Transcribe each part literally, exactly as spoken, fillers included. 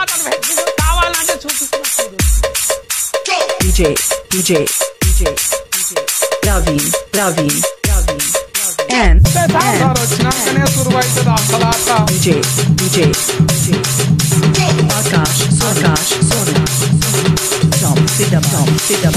కావాలంటే చూపిస్తున్నా. D J, D J, D J, D J, Raveen, Raveen, Raveen, and sir వచ్చినాకనే సురువైతుంది అసలాట. D J, D J, D J, Akash, Akash, Sona, Tom, Sidam, Tom, Sidam.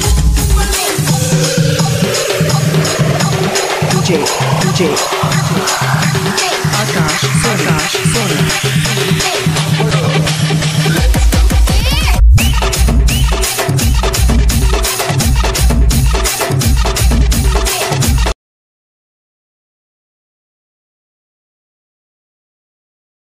D J, D J, D J.